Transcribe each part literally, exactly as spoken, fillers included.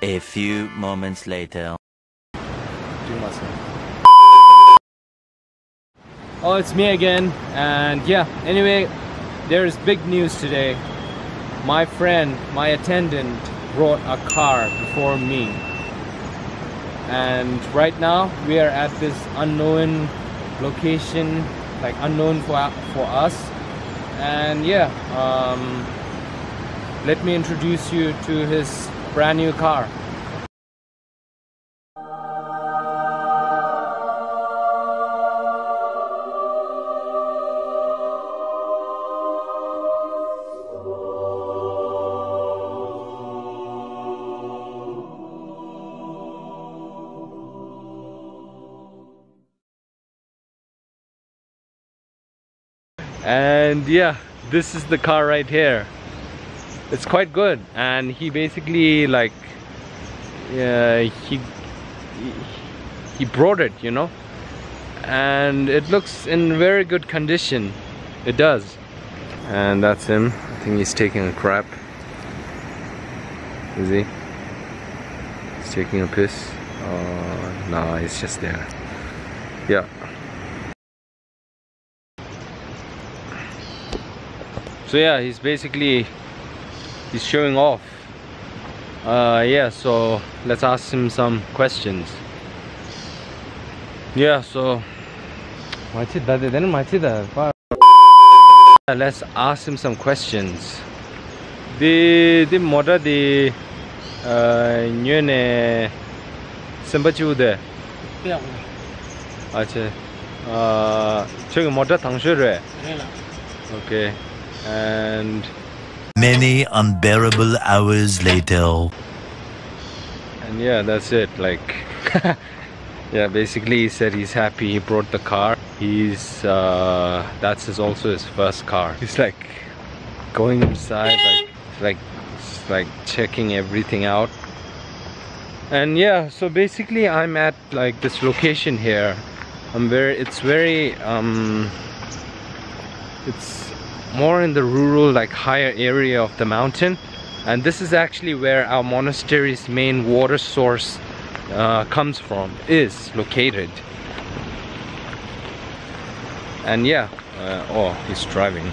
A few moments later. Oh, it's me again, and yeah, anyway, there's big news today. My friend, my attendant, brought a car before me. And right now, we are at this unknown location, like unknown for, for us. And yeah, um, let me introduce you to his brand new car. And yeah, this is the car right here. It's quite good, and he basically like uh, he he brought it, you know, and it looks in very good condition. It does. And that's him. I think he's taking a crap. Is he? He's taking a piss. Oh no, he's just there. Yeah. So yeah, he's basically he's showing off. Uh, yeah, so let's ask him some questions. Yeah, so let's ask him some questions. The the motor the uh nyone sembachu de. Acha. Uh, 저기 모터 당셔래. Okay. And many unbearable hours later. And yeah, that's it. Like yeah, basically he said he's happy he brought the car. He's uh that's his also his first car. He's like going inside, like like like checking everything out. And yeah, so basically I'm at like this location here. I'm very it's very um it's more in the rural, like higher area of the mountain, and this is actually where our monastery's main water source uh, comes from, is located. And yeah, uh, oh, he's driving.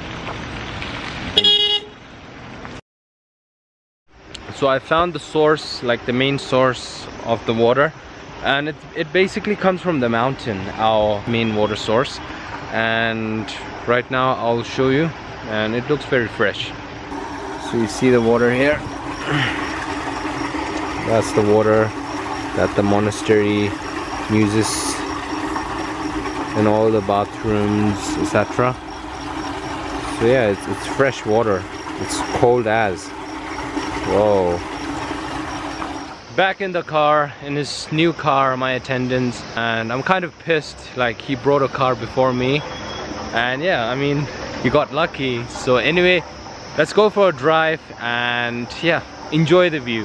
So I found the source, like the main source of the water, and it, it basically comes from the mountain, our main water source. And right now I'll show you, and it looks very fresh. So you see the water here. That's the water that the monastery uses in all the bathrooms, et cetera. So yeah, it's, it's fresh water. It's cold as. Whoa. Back in the car, in his new car, my attendant, and I'm kind of pissed. Like, he brought a car before me, and yeah, I mean, you got lucky. So anyway, let's go for a drive and yeah, enjoy the view.